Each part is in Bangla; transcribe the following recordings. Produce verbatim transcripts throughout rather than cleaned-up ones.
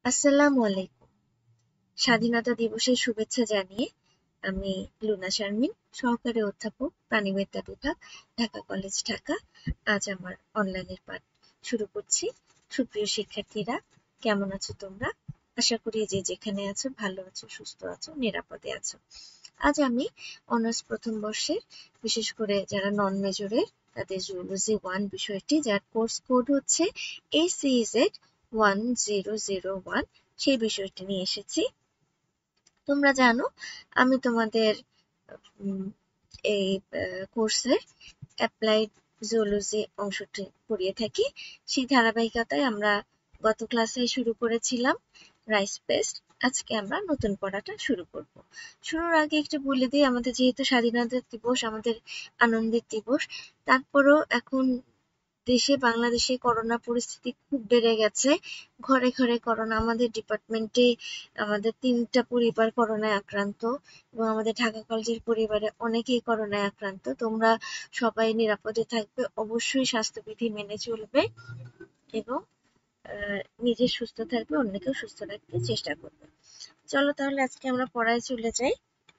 আসসালামু আলাইকুম। স্বাধীনতা দিবসের শুভেচ্ছা জানিয়ে আমি লুনা শারমিন, সহকারী অধ্যাপক, প্রাণিবিদ্যা বিভাগ, ঢাকা কলেজ, ঢাকা। আজ আমার অনলাইনের পাঠ শুরু করছি। সুপ্রিয় শিক্ষার্থীরা, কেমন আছো তোমরা? আশা করি যে যেখানে আছো ভালো আছো, সুস্থ আছো, নিরাপদে আছো। আজ আমি অনার্স প্রথম বর্ষের, বিশেষ করে যারা নন মেজরের তাদের জুওলজি ওয়ান বিষয়টি, যার কোর্স কোড হচ্ছে A C Z one zero zero one, সেই বিষয়টি নিয়ে এসেছি। তোমরা জানো আমি তোমাদের উম, এই কোর্সের অ্যাপ্লাইড জুওলজি অংশটি পড়িয়ে থাকি। সেই ধারাবাহিকতায় আমরা গত ক্লাসে শুরু করেছিলাম রাইস পেস্ট। আজকে আমরা নতুন পড়াটা শুরু করব। শুরুর আগে একটু বলে দিই, আমাদের যেহেতু স্বাধীনতা দিবস, আমাদের আনন্দের দিবস, তারপরও এখন দেশে বাংলাদেশে করোনা পরিস্থিতি খুব বেড়ে গেছে। ঘরে ঘরে করোনা। আমাদের ডিপার্টমেন্টে আমাদের তিনটা পরিবার করোনায় আক্রান্ত এবং আমাদের ঢাকা কলেজের পরিবারে অনেকেই করোনায় আক্রান্ত। তোমরা সবাই নিরাপদে থাকবে, অবশ্যই স্বাস্থ্যবিধি মেনে চলবে এবং নিজে সুস্থ থাকবে, অন্যকেও সুস্থ রাখতে চেষ্টা করবে। চলো তাহলে আজকে আমরা পড়ায় চলে যাই।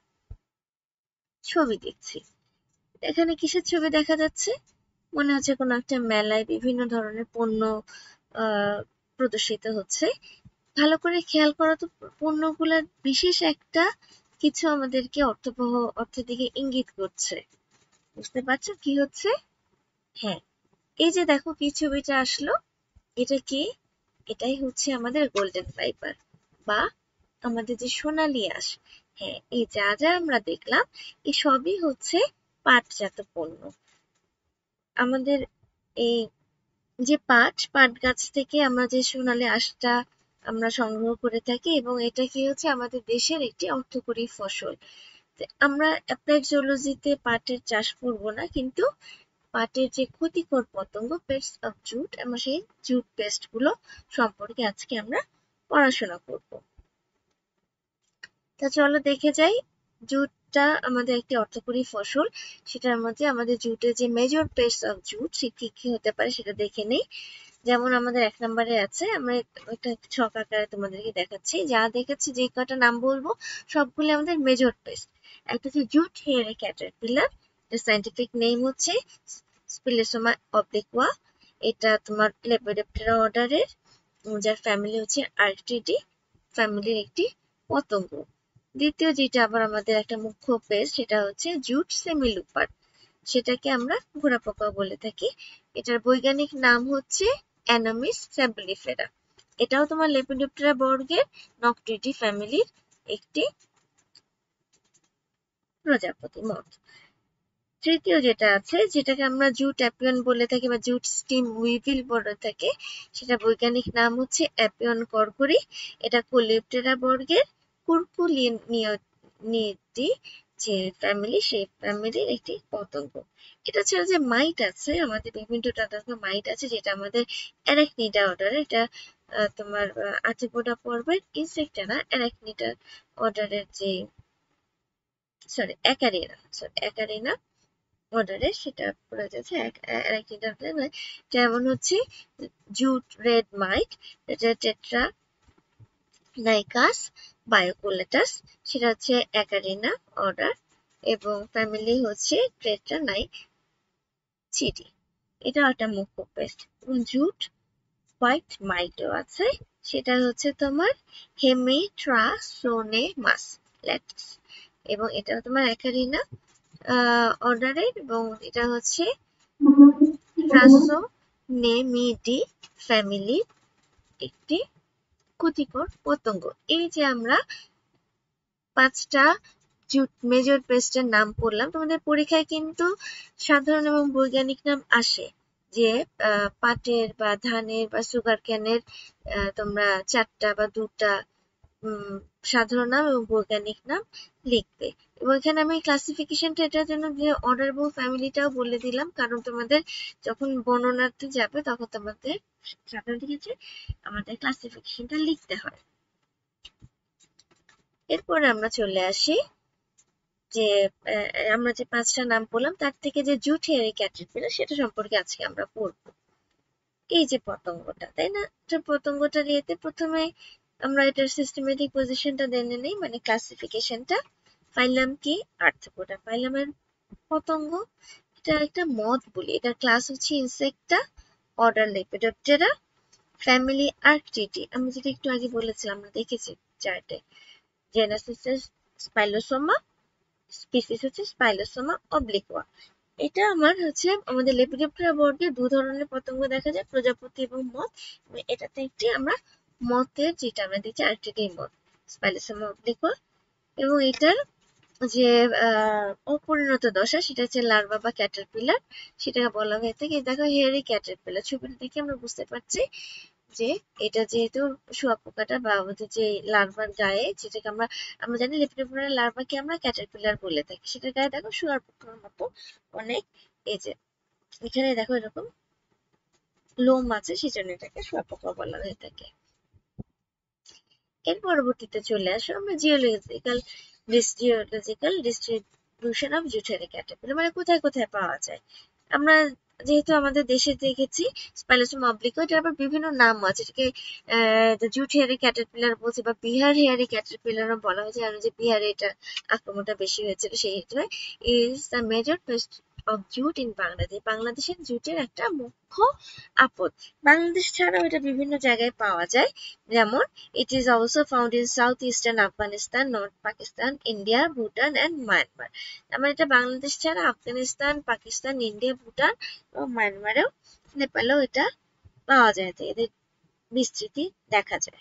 ছবি দেখছি। এখানে কিসের ছবি দেখা যাচ্ছে? মনে হচ্ছে কোনো একটা মেলায় বিভিন্ন ধরনের পণ্য আহ প্রদর্শিত হচ্ছে। ভালো করে খেয়াল করো তো, পণ্যগুলোর বিশেষ একটা কিছু আমাদেরকে অর্থবহ অর্থের দিকে ইঙ্গিত করছে। বুঝতে পারছো কি হচ্ছে? হ্যাঁ, এই যে দেখো কি ছবিটা আসলো, এটা কি? এটাই হচ্ছে আমাদের গোল্ডেন ফাইবার বা আমাদের যে সোনালী আঁশ। হ্যাঁ, এই যা যা আমরা দেখলাম এই সবই হচ্ছে পাটজাত পণ্য। আমাদের এই যে পাট, পাট গাছ থেকে আমরা যে সোনালী আঁশটা আমরা সংগ্রহ করে থাকি এবং এটা কি হচ্ছে আমাদের দেশের একটি অর্থকরী ফসল। আমরা অ্যাপ্লাইড জুওলজিতে পাটের চাষ করব না, কিন্তু পাটের যে ক্ষতিকর পতঙ্গ পেস্ট অফ জুট, আমরা সেই জুট পেস্ট গুলো সম্পর্কে আজকে আমরা পড়াশোনা করব। তা চলো দেখে যাই। জুটটা আমাদের একটি অর্থকরী ফসল, সেটার মধ্যে আমাদের জুটের যে মেজর পেস্ট অফ জুট সে কি কি হতে পারে সেটা দেখে নেই। যেমন আমাদের এক নম্বরে আছে, আমরা একটা ছক আকারে তোমাদেরকে দেখাচ্ছি, যা দেখাচ্ছি যে কটা নাম বলবো সবগুলো আমাদের মেজর পেস্ট। একটা হচ্ছে জুট হেয়ার ক্যাটারপিলার, এর সাইন্টিফিক নেম হচ্ছে স্পিলেসোমা অবলিকুয়া। এটা তোমার লেপিডোপ্টেরা অর্ডারের, যার ফ্যামিলি হচ্ছে আর্কটিডি ফ্যামিলির একটি পতঙ্গ। দ্বিতীয় যেটা আবার আমাদের একটা মুখ্য পেস্ট, সেটা হচ্ছে জুট সেমিলুপার, সেটাকে আমরা ঘোড়া পোকা বলে থাকি। এটার বৈজ্ঞানিক নাম হচ্ছে অ্যানামিস স্যাম্বলিফেরা। এটাও তোমার লেপিডোপ্টেরা বর্গের নকটিডি ফ্যামিলির একটি প্রজাপতি মত। তৃতীয় যেটা আছে, যেটাকে আমরা জুট অ্যাপিয়ন বলে থাকি বা জুট স্টিম উইভিল বলে থাকি, সেটা বৈজ্ঞানিক নাম হচ্ছে অ্যাপিয়ন করকরি। এটা কোলেপ্টেরা বর্গের কুরকুলিনিয়তি যে ফ্যামিলি, সেই ফ্যামিলির একটি পতঙ্গ। এটা ছাড়া যে মাইট আছে, আমাদের বিভিন্ন ধরনের মাইট আছে, যেটা আমাদের অ্যারাকনিডা অর্ডার। এটা তোমার আর্থ্রোপোডা পর্বের ইনসেক্টেরা অ্যারাকনিডা অর্ডারের যে সরি অ্যাকারিনা সরি অ্যাকারিনা অর্ডারের, সেটা পড়ে যাচ্ছে অ্যারাকনিডা। যেমন হচ্ছে জুট রেড মাইট, এটা টেট্রা নাইকাস বায়োকুলেটাস, সেটা হচ্ছে অ্যাকারিনা অর্ডার এবং ফ্যামিলি হচ্ছে টেট্রা নাইচিডি। এটা একটা মুখ্য পেস্ট। এবং জুট হোয়াইট মাইটও আছে, সেটা হচ্ছে তোমার হেমিট্রাসোনেমাস ল্যাটিস এবং এটা তোমার অ্যাকারিনা অর্ডারের এবং এটা হচ্ছে ট্রাসোনেমিডি ফ্যামিলির একটি ক্ষতিকর পতঙ্গ। এই যে আমরা পাঁচটা জুট মেজর পেস্টের নাম পড়লাম, তোমাদের পরীক্ষায় কিন্তু সাধারণ এবং বৈজ্ঞানিক নাম আসে, যে পাটের বা ধানের বা সুগার ক্যানের তোমরা চারটা বা দুটা সাধারণ নাম এবং বৈজ্ঞানিক নাম লিখবে। এবং এখানে আমি ক্লাসিফিকেশনটা এটার জন্য যে অর্ডার এবং ফ্যামিলিটাও বলে দিলাম, কারণ তোমাদের যখন বর্ণনাতে যাবে তখন তোমাদের সাধারণত কিছু আমাদের ক্লাসিফিকেশনটা লিখতে হয়। এরপরে আমরা চলে আসি যে আমরা যে পাঁচটা নাম বললাম তার থেকে যে জুট হেয়ার ক্যাটারপিলার, সেটা সম্পর্কে আজকে আমরা পড়বো। এই যে পতঙ্গটা, তাই না? পতঙ্গটা নিয়েতে প্রথমে আমরা এটার সিস্টেমেটিক পজিশনটা জেনে নেই, মানে ক্লাসিফিকেশনটা। ফাইলাম কি? আর্থ্রোপোডা। ফাইলামের পতঙ্গ, এটা একটা মথ বলি। এটার ক্লাস হচ্ছে Insecta, order Lepidoptera, family Arctiidae. আমি যেটা একটু আগে বলেছিলাম, আমরা দেখেছি চার্টে। জেনাস হচ্ছে স্পাইলোসোমা, স্পিসিস হচ্ছে স্পাইলোসোমা অবলিকুয়া। এটা আমার হচ্ছে আমাদের লেপিডোপ্টেরা বর্গে দু ধরনের পতঙ্গ দেখা যায়, প্রজাপতি এবং মথ। এটাতে একটি আমরা মথের যেটা আমরা দেখছি আর্কটিটি মথ, স্পাইলোসোমা অবলিকুয়া। এবং এটার যে অপরিণত দশা সেটা হচ্ছে লার্ভা বা ক্যাটারপিলার, সেটাকে বলা হয়ে থাকে। দেখো হেয়ারি ক্যাটারপিলার, ছবিটা দেখে আমরা বুঝতে পারছি যে এটা যেহেতু শুঁয়াপোকাটা বা আমাদের যে লার্ভার গায়ে, যেটাকে আমরা আমরা জানি লেপিডোপ্টেরার লার্ভাকে আমরা ক্যাটারপিলার বলে থাকি, সেটার গায়ে দেখো শুঁয়াপোকার মতো অনেক এই যে এখানে দেখো এরকম লোম আছে, সেই জন্য এটাকে শুঁয়াপোকা বলা হয়ে থাকে। এর পরবর্তীতে চলে আসো আমরা জিওলজিক্যাল জিওলজিক্যাল ডিস্ট্রিবিউশন অফ জুটেরি ক্যাটারপিলার, মানে কোথায় কোথায় পাওয়া যায়। আমরা যেহেতু আমাদের দেশে দেখেছি স্পাইলোসোমা অবলিকুয়া, এটার আবার বিভিন্ন নাম আছে। এটাকে জুট হেয়ারি ক্যাটারপিলার বলছে বা বিহার হেয়ারি ক্যাটারপিলারও বলা হয়েছে, কারণ যে বিহারে এটা আক্রমণটা বেশি হয়েছিল সেই হিসেবে। Is the major pest of jute in Bangladesh. বাংলাদেশের জুটের একটা মুখ্য আপদ। বাংলাদেশ ছাড়াও এটা বিভিন্ন জায়গায় পাওয়া যায়, যেমন it is also found in southeastern Afghanistan, North Pakistan, India, Bhutan and Myanmar. আমরা এটা বাংলাদেশ ছাড়া আফগানিস্তান, পাকিস্তান, ইন্ডিয়া, ভুটান ও মায়ানমারেও, নেপালেও এটা পাওয়া যায়, এদের বিস্তৃতি দেখা যায়।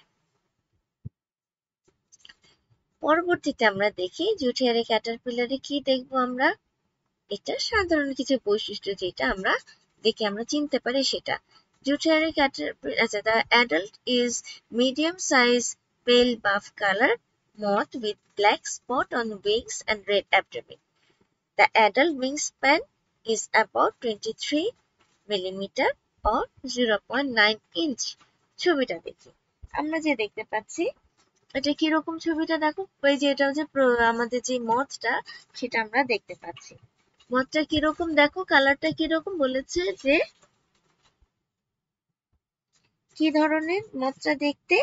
পরবর্তীতে আমরা দেখি জুট হেয়ারি ক্যাটারপিলারে কি দেখবো আমরা। এটা সাধারণ কিছু বৈশিষ্ট্য যেটা আমরা দেখে আমরা চিনতে পারি সেটা। Jute hairy caterpillar, আচ্ছা, the adult is medium size pale buff colored moth with black spot on wings and red abdomen. The adult wingspan is about twenty-three millimeter or zero point nine inch. ছবিটা দেখি আমরা যে দেখতে পাচ্ছি এটা কিরকম, ছবিটা দেখো। ওই যে এটা হচ্ছে আমাদের যে মথটা সেটা আমরা দেখতে পাচ্ছি। মথটা কিরকম দেখো, কালারটা কিরকম বলেছে যে কি ধরনের মথটা দেখতে।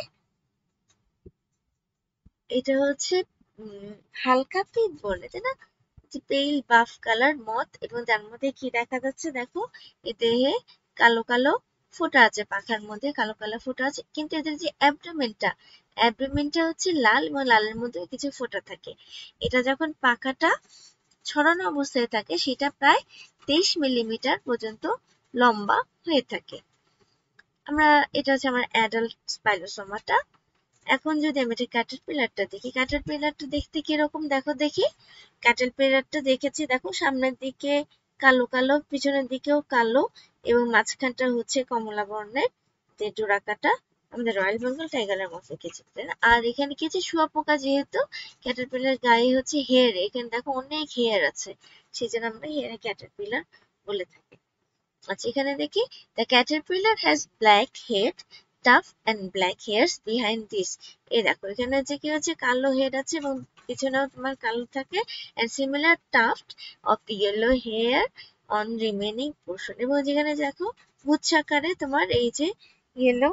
এটা হচ্ছে উম হালকা পিঙ্ক বলে, তাই না? পেল বাফ কালার মথ, এবং তার মধ্যে কি দেখা যাচ্ছে দেখো, এ দেহে কালো কালো ফোঁটা আছে, পাখার মধ্যে কালো কালো ফোঁটা আছে, কিন্তু এদের যে অ্যাবডোমেনটা অ্যাবডোমেনটা হচ্ছে লাল, এবং লালের মধ্যে কিছু ফোঁটা থাকে। এটা যখন পাখাটা ছড়ানো অবস্থায় থাকে সেটা প্রায় তেইশ মিলিমিটার পর্যন্ত লম্বা হয়ে থাকে। আমরা এটা হচ্ছে আমার অ্যাডাল্ট স্পাইলোসোমাটা। এখন যদি আমি এটা ক্যাটারপিলারটা দেখি, ক্যাটারপিলারটা দেখতে কিরকম দেখো দেখি। ক্যাটারপিলারটা দেখেছি দেখো, সামনের দিকে কালো কালো, পিছনের দিকেও কালো, এবং মাঝখানটা হচ্ছে কমলা বর্ণের যে ডোরাকাটা, আমাদের রয়্যাল বেঙ্গল টাইগারের মতো কিছু। আর এখানে কিছু শুঁয়াপোকা, যেহেতু ক্যাটারপিলার গায়ে হচ্ছে হেয়ার, এখানে দেখো অনেক হেয়ার আছে, সেই জন্য আমরা হেয়ারে ক্যাটারপিলার বলে থাকি। আচ্ছা, এখানে দেখি the caterpillar has black head, tough and black hairs behind this. এই দেখো এখানে যে কি হচ্ছে, কালো হেড আছে এবং পিছনেও তোমার কালো থাকে, and similar tuft of yellow hair on remaining portion. এবং যেখানে দেখো গুচ্ছাকারে তোমার এই যে ইয়েলো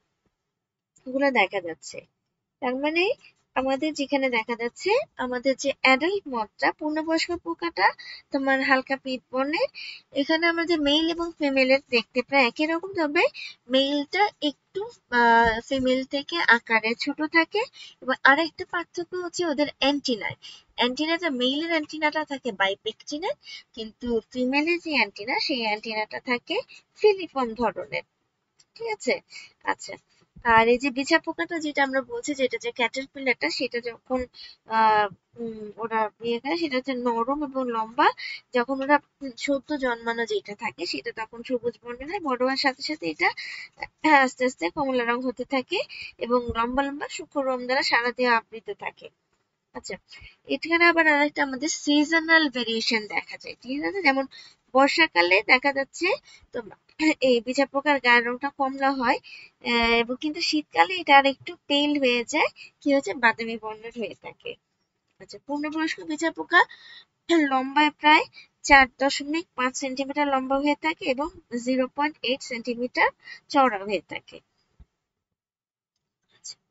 গুলো দেখা যাচ্ছে। তার মানে আমাদের যেখানে দেখা যাচ্ছে আমাদের যে অ্যাডাল্ট মথটা, পূর্ণবয়স্ক পোকাটা তোমার হালকা পিট বর্ণের। এখানে আমরা যে মেল এবং ফিমেলের দেখতে প্রায় একই রকম, তবে মেলটা একটু ফিমেল থেকে আকারে ছোট থাকে, এবং আরেকটা পার্থক্য হচ্ছে ওদের অ্যান্টিনায়। অ্যান্টিনাটা মেইলের অ্যান্টিনাটা থাকে বাইপেকটিনের, কিন্তু ফিমেলের যে অ্যান্টিনা সেই অ্যান্টিনাটা থাকে ফিলিপন ধরনের। ঠিক আছে? আচ্ছা, আর এই যে বিছা পোকাটা যেটা আমরা বলছি, যেটা যে ক্যাটারপিলারটা, সেটা যখন আহ ওরা ইয়ে করে সেটা হচ্ছে নরম এবং লম্বা। যখন ওরা সদ্য জন্মানো যেটা থাকে সেটা তখন সবুজ বর্ণের হয়, বড় হওয়ার সাথে সাথে এটা আস্তে আস্তে কমলা রং হতে থাকে, এবং লম্বা লম্বা সূক্ষ্ম রোম দ্বারা সারা দেহ আবৃত থাকে। আচ্ছা, এখানে আবার আরেকটা আমাদের সিজনাল ভেরিয়েশন দেখা যায়, ঠিক আছে? যেমন বর্ষাকালে দেখা যাচ্ছে তোমার এই বিছা পোকার গায়ের রংটা কমলা হয়, এবং কিন্তু শীতকালে এটা আর একটু পেল হয়ে যায়, কি হচ্ছে, বাদামি বর্ণের হয়ে থাকে। আচ্ছা, পূর্ণবয়স্ক বিছা পোকা লম্বায় প্রায় চার দশমিক পাঁচ সেন্টিমিটার লম্বা হয়ে থাকে এবং জিরো পয়েন্ট এইট সেন্টিমিটার চওড়া হয়ে থাকে।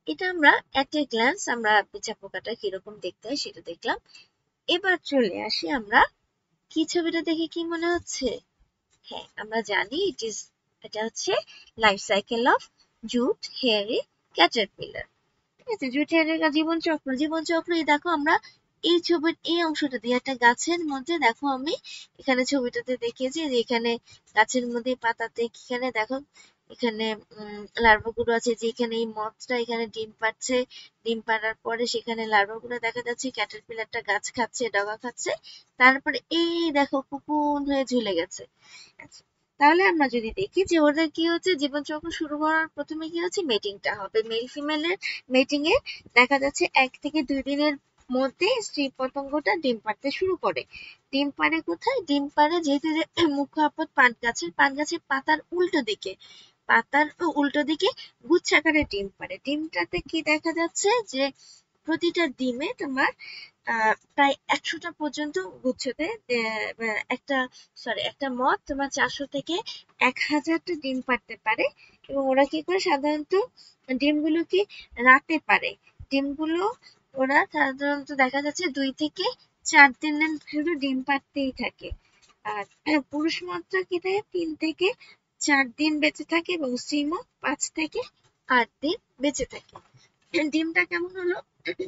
এটা আমরা এট এ গ্ল্যান্স আমরা পিঁচা পোকাটা কিরকম দেখতে হয় সেটা দেখলাম। এবার চলে আসি আমরা, কি ছবিটা দেখে কি মনে হচ্ছে? হ্যাঁ, আমরা জানি ইট ইজ এটা হচ্ছে life cycle of jute hairy caterpillar. ঠিক আছে, জুট হেয়ারের জীবন চক্র জীবন চক্র এই দেখো আমরা এই ছবির এই অংশটা দিয়ে একটা গাছের মধ্যে দেখো আমি এখানে ছবিটাতে দেখিয়েছি যে এখানে গাছের মধ্যে পাতাতে এখানে দেখো এখানে উম লার্ভাগুলো আছে, যে এখানে এই মথটা এখানে ডিম পাড়ছে, ডিম পাড়ার পরে সেখানে লার্ভাগুলো দেখা যাচ্ছে, ক্যাটারপিলারটা গাছ খাচ্ছে, ডগা খাচ্ছে, তারপরে এই দেখো কুকুন হয়ে ঝুলে গেছে। আচ্ছা, তাহলে আমরা যদি দেখি যে ওদের কি হচ্ছে জীবনচক্র শুরু করার প্রথমে কি হচ্ছে মেটিংটা হবে, মেল ফিমেলের মেটিং এ দেখা যাচ্ছে এক থেকে দুই দিনের মধ্যে স্ত্রী পতঙ্গটা ডিম পাড়তে শুরু করে। ডিম পাড়ে কোথায়? ডিম পাড়ে যেহেতু মুখ্য আপদ পাট গাছের, পাট গাছের পাতার উল্টো দিকে, পাতার উল্টো দিকে গুচ্ছাকারে ডিম পাড়ে। ডিমটাতে কি দেখা যাচ্ছে যে প্রতিটা ডিমে তোমার আহ প্রায় একশোটা পর্যন্ত গুচ্ছতে একটা সরি একটা মথ তোমার চারশো থেকে এক হাজারটা ডিম পাড়তে পারে। এবং ওরা কি করে সাধারণত ডিমগুলোকে রাতে পারে, ডিমগুলো ওরা সাধারণত দেখা যাচ্ছে দুই থেকে চার দিনের শুধু ডিম পাড়তেই থাকে। আর পুরুষ মথরা কি থাকে তিন থেকে চার দিন বেঁচে থাকে এবং স্ত্রী মথ পাঁচ থেকে আট দিন বেঁচে থাকে। ডিমটা কেমন হলো?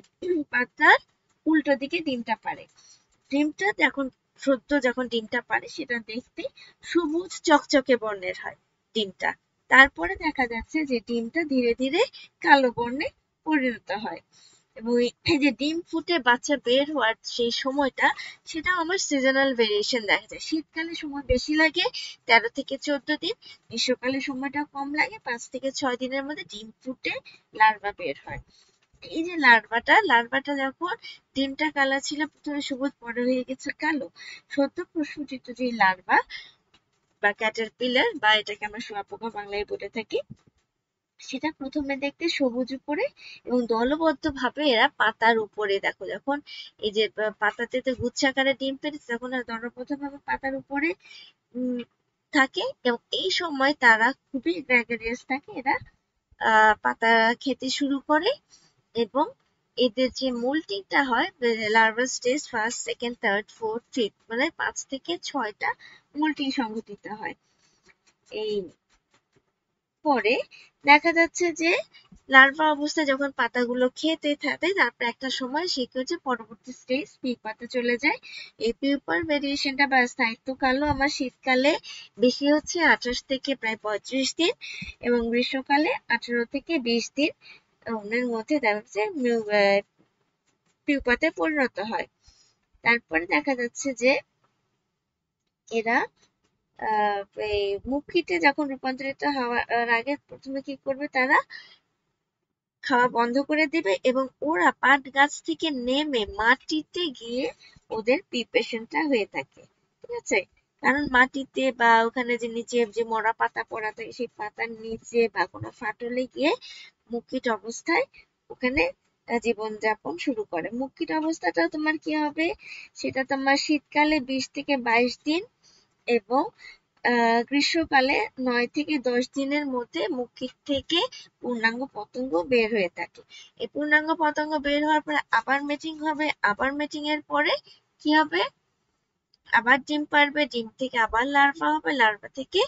পাতার উল্টো দিকে ডিমটা পাড়ে। ডিমটা যখন সদ্য যখন ডিমটা পাড়ে সেটা দেখতে সবুজ চকচকে বর্ণের হয় ডিমটা। তারপরে দেখা যাচ্ছে যে ডিমটা ধীরে ধীরে কালো বর্ণে পরিণত হয়। এবং এই যে ডিম ফুটে বাচ্চা বের হওয়ার সেই সময়টা সেটা আমার সিজনাল ভেরিয়েশন দেখা যায়। শীতকালে সময় বেশি লাগে তেরো থেকে চোদ্দ দিন, গ্রীষ্মকালে সময়টা কম লাগে পাঁচ থেকে ছয় দিনের মধ্যে ডিম ফুটে লার্ভা বের হয়। এই যে লার্ভাটা লার্ভাটা যখন ডিমটা কালার ছিল প্রথমে সবুজ পরে হয়ে গেছে কালো, সদ্য প্রস্ফুটিত যে লার্ভা বা ক্যাটারপিলার বা এটাকে আমরা শুঁয়াপোকা বাংলায় বলে থাকি, সেটা প্রথমে দেখতে সবুজ উপরে এবং দলবদ্ধ ভাবে এরা পাতার উপরে দেখো যখন এই যে পাতাতে তো গুচ্ছাকারে ডিম পেড়েছে তখন দলবদ্ধ ভাবে পাতার উপরে উম থাকে এবং এই সময় তারা খুবই গ্রেগারিয়াস থাকে, এরা আহ পাতা খেতে শুরু করে এবং এদের যে মোল্টিংটা হয় larval stage first second third fourth fifth মানে পাঁচ থেকে ছয়টা মোল্টিং সংঘটিত হয়। এই পরে দেখা যাচ্ছে যে লার্ভা অবস্থায় যখন পাতাগুলো খেতে থাকে তারপর একটা সময় সে কি হচ্ছে পরবর্তী স্টেজ পিউপাতে চলে যায়। এই পিউপার ভেরিয়েশনটা বা স্থায়িত্বকালও আমার শীতকালে বেশি হচ্ছে আঠাশ থেকে প্রায় পঁয়ত্রিশ দিন এবং গ্রীষ্মকালে আঠারো থেকে বিশ দিন এর মধ্যে দেখা যাচ্ছে পিউপাতে পরিণত হয়। তারপরে দেখা যাচ্ছে যে এরা আহ এই মুখিতে যখন রূপান্তরিত হওয়ার আগে প্রথমে কি করবে তারা খাওয়া বন্ধ করে দিবে এবং ওরা পাট গাছ থেকে নেমে মাটিতে গিয়ে ওদের প্রিপারেশনটা হয়ে থাকে। ঠিক আছে, কারণ মাটিতে বা ওখানে যে নিচে যে মরা পাতা পড়া থাকে সেই পাতার নিচে বা কোনো ফাটলে গিয়ে মুখিট অবস্থায় ওখানে জীবনযাপন শুরু করে। মুখিট অবস্থাটা তোমার কি হবে সেটা তোমার শীতকালে বিশ থেকে বাইশ দিন এবং আহ গ্রীষ্মকালে নয় থেকে দশ দিনের মধ্যে মুখিট থেকে পূর্ণাঙ্গ পতঙ্গ বের হয়ে থাকে। এই পূর্ণাঙ্গ পতঙ্গ বের হওয়ার পরে আবার মেটিং হবে, আবার মেটিং এর পরে কি হবে আবার ডিম পারবে, ডিম থেকে আবার লার্ভা হবে, লার্ভা থেকে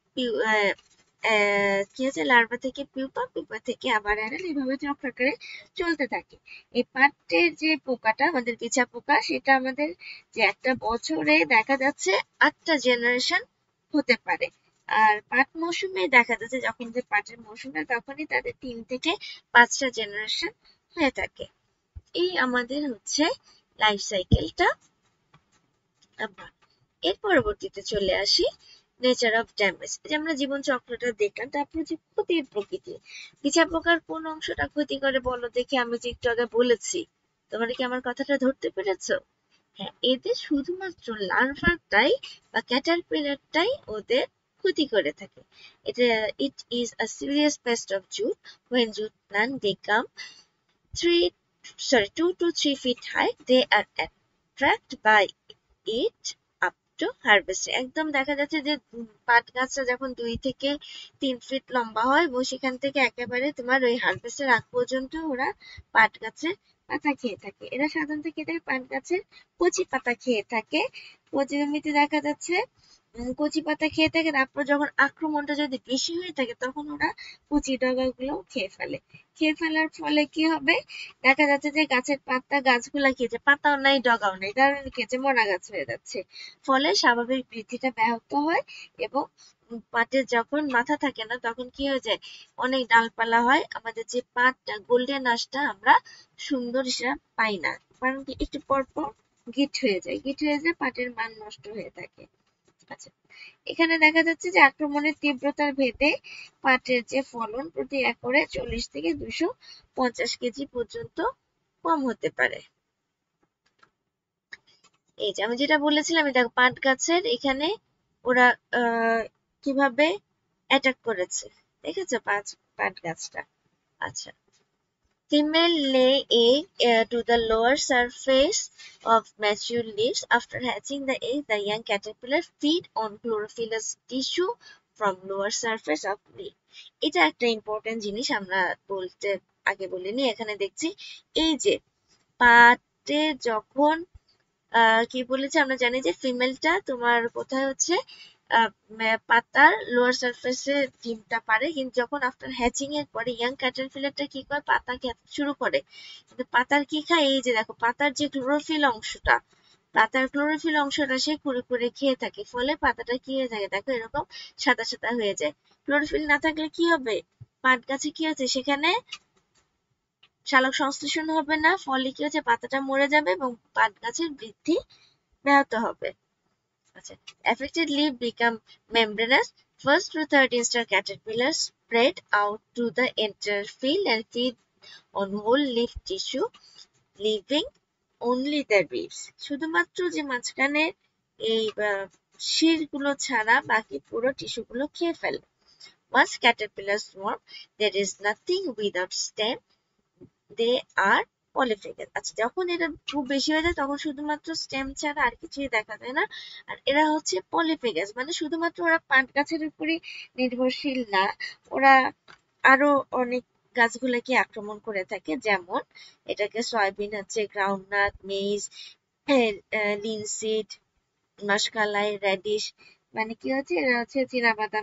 কি হচ্ছে লার্ভা থেকে পিউপা, পিউপা থেকে আবার অ্যাডাল্ট, এইভাবে চক্রাকারে চলতে থাকে। এই পাটের যে পোকাটা আমাদের পিঁচা পোকা সেটা আমাদের যে একটা বছরে দেখা যাচ্ছে আটটা জেনারেশন হতে পারে। আর পাট মৌসুমে দেখা যাচ্ছে যখন যে পাটের মৌসুমে তখনই তাদের তিন থেকে পাঁচটা জেনারেশন হয়ে থাকে। এই আমাদের হচ্ছে লাইফ সাইকেলটা। আমরা এর পরবর্তীতে চলে আসি নেচার অফ ড্যামেজ। যে আমরা জীবন চক্রটা দেখলাম, তারপর যে ক্ষতির প্রকৃতি, পিঁচা পোকার কোন অংশটা ক্ষতি করে বলো দেখি? আমি যে একটু আগে বলেছি, তোমরা কি আমার কথাটা ধরতে পেরেছো? হ্যাঁ, এদের শুধুমাত্র লার্ভাটাই বা ক্যাটারপিলারটাই ওদের ক্ষতি করে থাকে। এটা it is a serious pest of jute. When jute plant become three sorry two to three feet high, they are attracted by it up to harvesting. একদম দেখা যাচ্ছে যে পাট গাছটা যখন দুই থেকে তিন ফিট লম্বা হয় এবং সেখান থেকে একেবারে তোমার ওই হারভেস্টের আগ পর্যন্ত ওরা পাট গাছের পাতা খেয়ে থাকে। এরা সাধারণত খেয়ে থাকে পাট গাছের কচি পাতা খেয়ে থাকে। কচি জমিতে দেখা যাচ্ছে কচি পাতা খেয়ে থাকে, তারপর যখন আক্রমণটা যদি বেশি হয়ে থাকে তখন ওরা কচি ডগাগুলো খেয়ে ফেলে। খেয়ে ফেলার ফলে কি হবে, দেখা যাচ্ছে যে গাছের পাতা গাছগুলা খেয়েছে, পাতাও নাই ডগাও নাই, কারণ খেয়েছে মরা গাছ হয়ে যাচ্ছে। ফলে স্বাভাবিক বৃদ্ধিটা ব্যাহত হয় এবং পাটের যখন মাথা থাকে না তখন কি হয়ে যায়, অনেক ডালপালা হয়, আমাদের যে পাটটা গোল্ডেন আঁশটা আমরা সুন্দর সেটা পাই না, কারণ কি একটু পর পর গিট হয়ে যায়, গিট হয়ে যায় পাটের মান নষ্ট হয়ে থাকে। আচ্ছা, এখানে দেখা যাচ্ছে যে আক্রমণের তীব্রতার ভেদে পাটের যে ফলন প্রতি একরে চল্লিশ থেকে দুশো পঞ্চাশ কেজি পর্যন্ত কম হতে পারে। এই যে আমি যেটা বলেছিলাম, দেখো পাট গাছের এখানে ওরা আহ কিভাবে অ্যাটাক করেছে, দেখেছো পাঁচ পাট গাছটা। আচ্ছা, female lay egg uh, to the lower surface of mature leaves. After hatching the egg, the young caterpillar feed on chlorophyllous tissue from lower surface of leaf. এটা একটা ইম্পর্টেন্ট জিনিস আমরা বলতে আগে বলিনি। এখানে দেখছি এই যে পাটে যখন আহ কি বলেছে, আমরা জানি যে ফিমেলটা তোমার কোথায় হচ্ছে পাতার লোয়ার সারফেসে ডিমটা পারে, কিন্তু যখন আফটার হ্যাচিং এর পরে ইয়াং ক্যাটারপিলারটা কি করে, পাতা খেতে শুরু করে। কিন্তু পাতার কি খায়, এই যে দেখো পাতার যে ক্লোরোফিল অংশটা, পাতার ক্লোরোফিল অংশটা সে কুড়ে কুড়ে খেয়ে থাকে, ফলে পাতাটা কি হয়ে থাকে, দেখো এরকম সাদা সাদা হয়ে যায়। ক্লোরোফিল না থাকলে কি হবে, পাট গাছে কি হচ্ছে, সেখানে সালোক সংশ্লেষণ হবে না, ফলে কি হচ্ছে পাতাটা মরে যাবে এবং পাট গাছের বৃদ্ধি ব্যাহত হবে। আচ্ছা, affected leaf become membranous. First to third instar caterpillars spread out to the entire field and feed on whole leaf tissue, leaving only the ribs. শুধুমাত্র যে মাঝখানে এই শিরগুলো ছাড়া বাকি পুরো টিস্যুগুলো খেয়ে ফেলে। Once caterpillars swarm, there is nothing without stem. They are polyphagous. আচ্ছা, যখন এটা খুব বেশি হয়ে যায় তখন শুধুমাত্র স্টেম ছাড়া আর কিছুই দেখা যায় না। আর এরা হচ্ছে পলিফেগাস, মানে শুধুমাত্র ওরা পাট গাছের উপরই নির্ভরশীল না, ওরা আরো অনেক গাছগুলোকে আক্রমণ করে থাকে, যেমন এটাকে সয়াবিন হচ্ছে, গ্রাউন্ডনাট, মেইজ, লিনসিড, মাসকালাই, রেডিশ, মানে কি হচ্ছে এরা হচ্ছে চীনাবাদাম,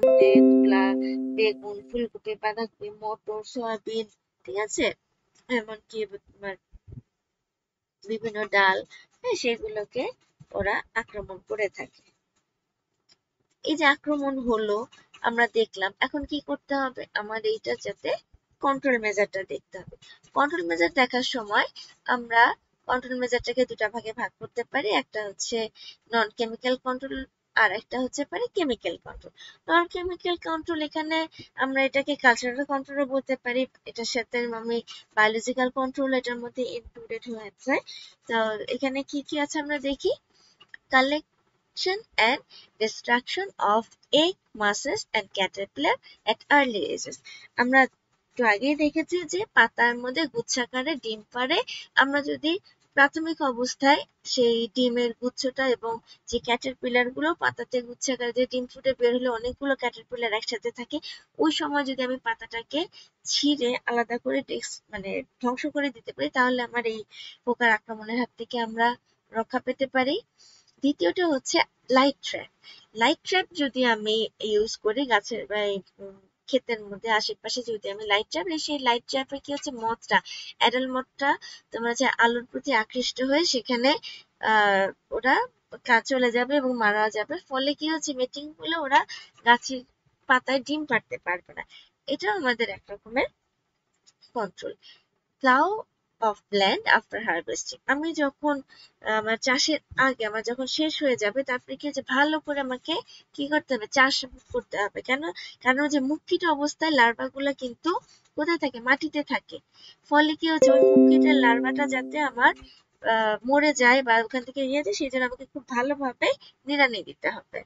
বেগুন, ফুলকপি, বাঁধাকপি, মটর, সয়াবিন, ঠিক আছে, এমনকি তোমার বিভিন্ন ডাল, হ্যাঁ, সেগুলোকে ওরা আক্রমণ করে থাকে। এই যে আক্রমণ হলো আমরা দেখলাম, এখন কি করতে হবে, আমার এইটা যাতে কন্ট্রোল মেজারটা দেখতে হবে। কন্ট্রোল মেজার দেখার সময় আমরা কন্ট্রোল মেজারটাকে দুটা ভাগে ভাগ করতে পারি, একটা হচ্ছে নন কেমিক্যাল কন্ট্রোল আর একটা হচ্ছে পারে chemical control. Non chemical control, এখানে আমরা এটাকে কালচারাল কন্ট্রোলও বলতে পারি, এটার সাথে আমি বায়োলজিক্যাল কন্ট্রোল এটার মধ্যে ইনক্লুডেড হয়েছে। তো এখানে কি কি আছে আমরা দেখি, collection and destruction of egg masses and caterpillar at early ages. আমরা একটু আগেই দেখেছি যে পাতার মধ্যে গুচ্ছাকারে ডিম পাড়ে, আমরা যদি প্রাথমিক অবস্থায় সেই ডিমের গুচ্ছটা এবং যে ক্যাটারপিলার গুলো পাতাতে গুচ্ছাকারে যে ডিম ফুটে বের হলে অনেকগুলো ক্যাটারপিলার একসাথে থাকে, ওই সময় যদি আমি পাতাটাকে ছিঁড়ে আলাদা করে মানে ধ্বংস করে দিতে পারি, তাহলে আমার এই পোকার আক্রমণের হাত থেকে আমরা রক্ষা পেতে পারি। দ্বিতীয়টা হচ্ছে লাইট ট্র্যাপ। লাইট ট্র্যাপ যদি আমি ইউজ করি গাছের বা ক্ষেতের মধ্যে আশেপাশে, যদি আমি লাইট ট্র্যাপ, সেই লাইট ট্র্যাপে কি হচ্ছে, মথটা, অ্যাডাল্ট মথটা তোমার হচ্ছে আলোর প্রতি আকৃষ্ট হয়ে সেখানে আহ ওরা চলে যাবে এবং মারা যাবে, ফলে কি হচ্ছে মেটিং হলে ওরা গাছের পাতায় ডিম পাড়তে পারবে না। এটা আমাদের এক রকমের control. Plough of land after harvesting. আমি যখন আমার চাষের আগে আমার যখন শেষ হয়ে যাবে, তারপরে কি হচ্ছে ভালো করে আমাকে কি করতে হবে, চাষ করতে হবে। কেন, কারণ যে মুক্তিটা অবস্থায় লার্ভা গুলা কিন্তু কোথায় থাকে, মাটিতে থাকে, ফলে কি হচ্ছে ওই মুক্তিটার লার্ভাটা যাতে আমার আহ মরে যায় বা ওখান থেকে ইয়ে যায়, সেই জন্য আমাকে খুব ভালোভাবে নিড়ানি দিতে হবে।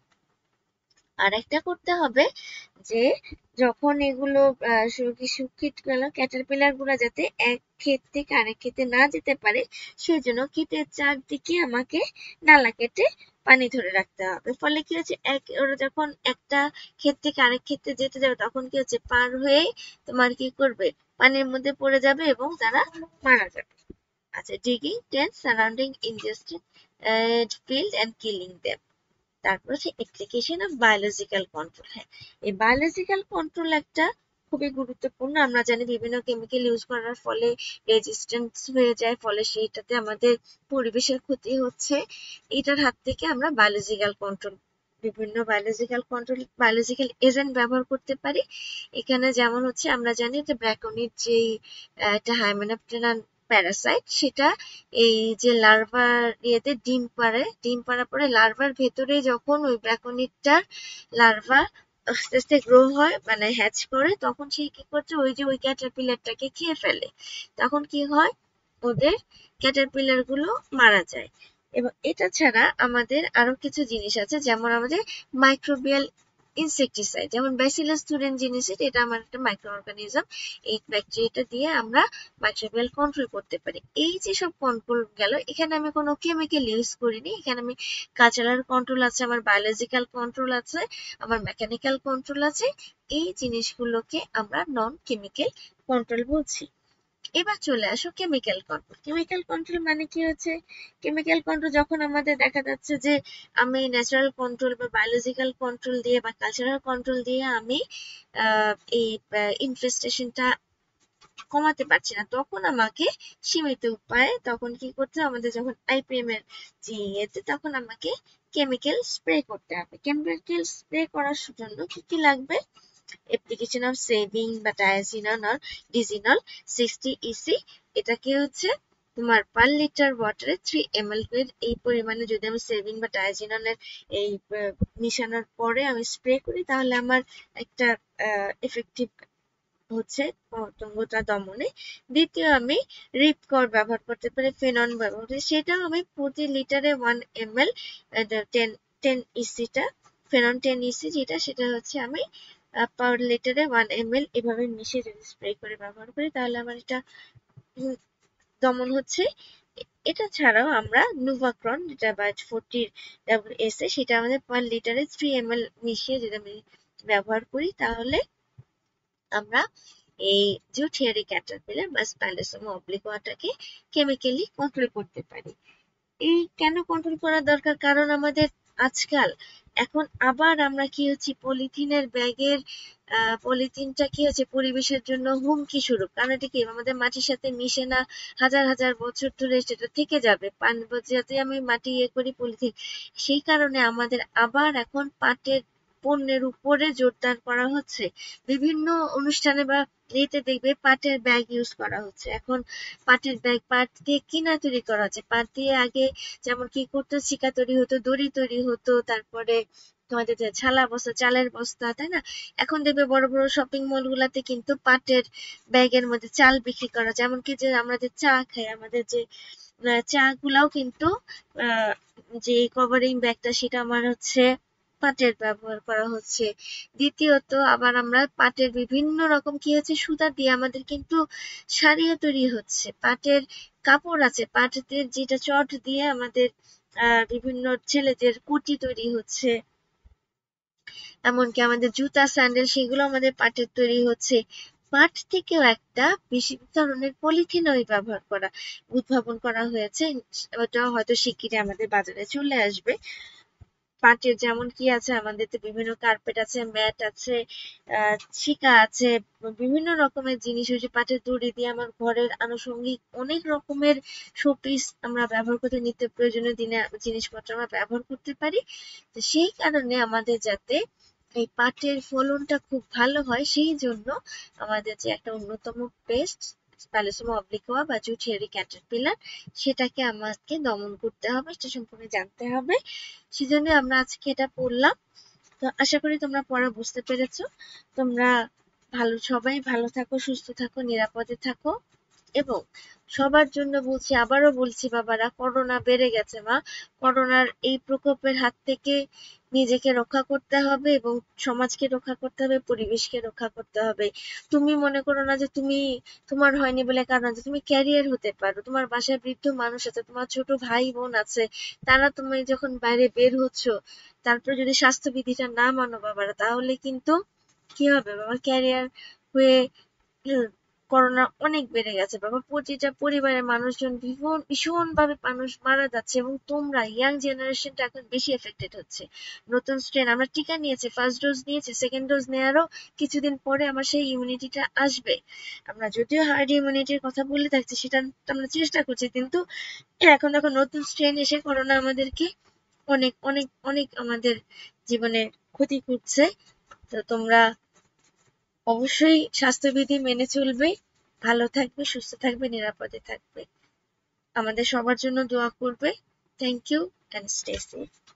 আর একটা করতে হবে যে যখন এগুলো শুকিয়ে গেল, ক্যাটারপিলার গুলা যাতে এক ক্ষেত থেকে আরেক ক্ষেতে না যেতে পারে, সেই জন্য ক্ষেতের চারদিকে আমাকে নালা কেটে পানি ধরে রাখতে হবে। ফলে কি হচ্ছে, এক ওরা যখন একটা ক্ষেত থেকে আরেক ক্ষেত্রে যেতে যাবে তখন কি হচ্ছে, পার হয়েই তোমার কি করবে, পানির মধ্যে পড়ে যাবে এবং তারা মারা যাবে। আচ্ছা, digging tent surrounding ingested uh, field and killing them. তারপর হচ্ছে application of biological control। হ্যাঁ, এই biological control একটা খুবই গুরুত্বপূর্ণ। আমরা জানি বিভিন্ন কেমিক্যাল ইউজ করার ফলে রেজিস্ট্যান্স হয়ে যায়, ফলে সেইটাতে আমাদের পরিবেশের ক্ষতি হচ্ছে। এটার হাত থেকে আমরা বায়োলজিক্যাল কন্ট্রোল, বিভিন্ন বায়োলজিক্যাল কন্ট্রোল বায়োলজিক্যাল এজেন্ট ব্যবহার করতে পারি। এখানে যেমন হচ্ছে আমরা জানি যে ব্র্যাকোনিট যেই একটা হাইমেনোপটেরান প্যারাসাইট, সেটা এই যে লার্ভার ইয়েতে ডিম পাড়ে, ডিম পাড়ার পরে লার্ভার ভেতরে যখন ওই ব্র্যাকোনিটটার লার্ভা আস্তে আস্তে গ্রো হয়, মানে হ্যাচ করে, তখন সে কি করছে, ওই যে ওই ক্যাটারপিলারটাকে খেয়ে ফেলে। তখন কি হয়, ওদের ক্যাটারপিলার গুলো মারা যায়। এবং এটা ছাড়া আমাদের আরো কিছু জিনিস আছে, যেমন আমাদের মাইক্রোবিয়াল ইনসেকটিসাইড, যেমন ব্যাসিলাস থুরিনজিনিসিড, এটা আমার একটা মাইক্রো অর্গানিজম। এই ব্যাকটেরিয়াটা দিয়ে আমরা মাইক্রোবিয়াল কন্ট্রোল করতে পারি। এই যে সব কন্ট্রোল গেল, এখানে আমি কোনো কেমিক্যাল ইউজ করিনি। এখানে আমি কালচারাল কন্ট্রোল আছে, আমার বায়োলজিক্যাল কন্ট্রোল আছে, আমার মেকানিক্যাল কন্ট্রোল আছে। এই জিনিসগুলোকে আমরা নন কেমিক্যাল কন্ট্রোল বলছি। এবার চলে আসো কেমিক্যাল কন্ট্রোল। কেমিক্যাল কন্ট্রোল মানে কি হচ্ছে, কেমিক্যাল কন্ট্রোল যখন আমাদের দেখা যাচ্ছে যে আমি ন্যাচারাল কন্ট্রোল বা বায়োলজিক্যাল কন্ট্রোল দিয়ে বা কালচারাল কন্ট্রোল দিয়ে আমি এই ইনফেস্টেশনটা কমাতে পারছি না, তখন আমাকে সীমিত উপায়ে তখন কি করতে হবে, আমাদের যখন আইপিএম এর যে ইয়েতে, তখন আমাকে কেমিক্যাল স্প্রে করতে হবে। কেমিক্যাল স্প্রে করার জন্য কি কি লাগবে, application of saving বা diazinon or dizinol sixty EC. এটা কি হচ্ছে তোমার পার লিটার ওয়াটারে থ্রি এমএল করে এই পরিমাণে যদি আমি সেভিং বা ডায়াজিননের এই মিশানোর পরে আমি স্প্রে করি, তাহলে আমার একটা এফেক্টিভ হচ্ছে পতঙ্গটা দমনে। দ্বিতীয়, আমি রিপকর ব্যবহার করতে পারি, ফেনন ব্যবহার করি, সেটাও আমি প্রতি লিটারে ওয়ান এমএল টেন টেন ইসিটা ফেনন টেন ইসি যেটা, সেটা হচ্ছে আমি পার লিটারে ওয়ান এমএল এভাবে মিশিয়ে যদি স্প্রে করে ব্যবহার করি, তাহলে আমার এটা দমন হচ্ছে। এটা ছাড়াও আমরা নুভাক্রন, যেটা বাইট ফোরটি এস এ, সেটা আমাদের পার লিটারে থ্রি এমএল মিশিয়ে যদি আমি ব্যবহার করি, তাহলে আমরা এই জুট হেয়ারি ক্যাটারপিলার বা স্পাইলোসোমা অবলিকুয়াটাকে কেমিক্যালি কন্ট্রোল করতে পারি। এই কেন কন্ট্রোল করা দরকার, কারণ আমাদের আজকাল এখন আবার আমরা কি হচ্ছে, পলিথিনের ব্যাগের পলিথিনটা কি হচ্ছে পরিবেশের জন্য হুমকি স্বরূপ। কারণ এটা কি আমাদের মাটির সাথে মিশে না, হাজার হাজার বছর ধরে সেটা থেকে যাবে, যাতে আমি মাটি ইয়ে করি পলিথিন। সেই কারণে আমাদের আবার এখন পাটের পণ্যের উপরে জোরদার করা হচ্ছে। বিভিন্ন অনুষ্ঠানে বা এতে দেখবে পাটের ব্যাগ ইউজ করা হচ্ছে। এখন পাটের ব্যাগ পাট দিয়ে কিনা তৈরি করা হচ্ছে। পাট দিয়ে আগে যেমন কি করতো, চিকা তৈরি হতো, দড়ি তৈরি হতো, তারপরে তোমাদের যে ছালা বস্তা, চালের বস্তা, তাই না? এখন দেখবে বড় বড় শপিং মল গুলাতে কিন্তু পাটের ব্যাগের মধ্যে চাল বিক্রি করা, যেমন কি যে আমরা যে চা খাই, আমাদের যে চা গুলাও কিন্তু আহ যে কভারিং ব্যাগটা, সেটা আমার হচ্ছে পাটের ব্যবহার করা হচ্ছে। দ্বিতীয়ত, আবার আমরা পাটের বিভিন্ন রকম কি হচ্ছে, সুতা দিয়ে আমাদের কিন্তু শাড়িও তৈরি হচ্ছে। পাটের কাপড় আছে, পাটের যেটা চট দিয়ে আমাদের আহ বিভিন্ন ছেলেদের কুর্তি তৈরি হচ্ছে। এমনকি আমাদের জুতা, স্যান্ডেল, সেগুলো আমাদের পাটের তৈরি হচ্ছে। পাট থেকেও একটা বিশেষ ধরনের পলিথিন ওই ব্যবহার করা উদ্ভাবন করা হয়েছে, ওটা হয়তো শিগগিরই আমাদের বাজারে চলে আসবে। পাটের যেমন কি আছে, আমাদের তো বিভিন্ন কার্পেট আছে, ম্যাট আছে, আহ শিকা আছে, বিভিন্ন রকমের জিনিস হচ্ছে পাটের দড়ি দিয়ে আমার ঘরের আনুষঙ্গিক অনেক রকমের শোপিস আমরা ব্যবহার করতে, নিত্য প্রয়োজনীয় দিনে জিনিসপত্র আমরা ব্যবহার করতে পারি। তো সেই কারণে আমাদের যাতে এই পাটের ফলনটা খুব ভালো হয়, সেই জন্য আমাদের যে একটা অন্যতম পেস্ট স্পাইলোসোমা অবলিকুয়া বা জুট হেয়ারি ক্যাটারপিলার, সেটাকে আমাকে দমন করতে হবে, সেটা সম্পর্কে জানতে হবে। সেজন্য আমরা আজকে এটা পড়লাম। তো আশা করি তোমরা পড়া বুঝতে পেরেছো। তোমরা ভালো, সবাই ভালো থাকো, সুস্থ থাকো, নিরাপদে থাকো। এবং সবার জন্য বলছি, আবারও বলছি বাবারা, করোনা বেড়ে গেছে মা। করোনার এই প্রকোপের হাত থেকে নিজেকে রক্ষা করতে হবে এবং সমাজকে রক্ষা করতে হবে, পরিবেশকে রক্ষা করতে হবে। তুমি মনে করো না যে তুমি তোমার হয়নি বলে কারণ আছে, তুমি ক্যারিয়ার হতে পারো। তোমার বাসায় বৃদ্ধ মানুষ আছে, তোমার ছোট ভাই বোন আছে, তারা তুমি যখন বাইরে বের হচ্ছ, তারপর যদি স্বাস্থ্যবিধিটা না মানো বাবারা, তাহলে কিন্তু কি হবে বাবা, ক্যারিয়ার হয়ে করোনা অনেক বেড়ে গেছে বাবা। প্রতিটা পরিবারের মানুষজন ভীষণ ভীষণ ভাবে মানুষ মারা যাচ্ছে এবং তোমরা ইয়াং জেনারেশনটা এখন বেশি এফেক্টেড হচ্ছে। নতুন স্ট্রেন, আমরা টিকা নিয়েছি, ফার্স্ট ডোজ নিয়েছি, সেকেন্ড ডোজ নেওয়ারও কিছুদিন পরে আমার সেই ইমিউনিটিটা আসবে। আমরা যদিও হার্ড ইমিউনিটির কথা বলে থাকছি, সেটা আমরা চেষ্টা করছি, কিন্তু এখন দেখো নতুন স্ট্রেন এসে করোনা আমাদেরকে অনেক অনেক অনেক আমাদের জীবনে ক্ষতি করছে। তো তোমরা অবশ্যই স্বাস্থ্যবিধি মেনে চলবে, ভালো থাকবে, সুস্থ থাকবে, নিরাপদে থাকবে। আমাদের সবার জন্য দোয়া করবে। Thank you and stay safe.